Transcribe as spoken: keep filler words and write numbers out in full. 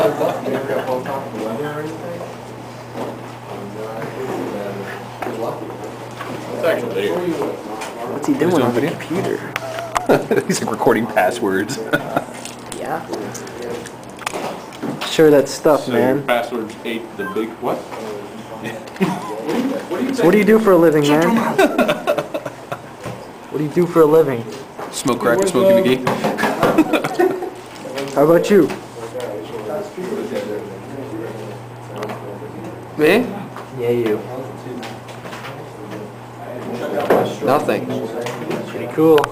What's he doing on the computer? He's like recording passwords. Yeah. Sure, that stuff, So man. your passwords ate the big what? So what do you do for a living, man? What do you do for a living? Smoke crack and Smokey McGee. How about you? Me? Yeah, you. Nothing. Pretty cool.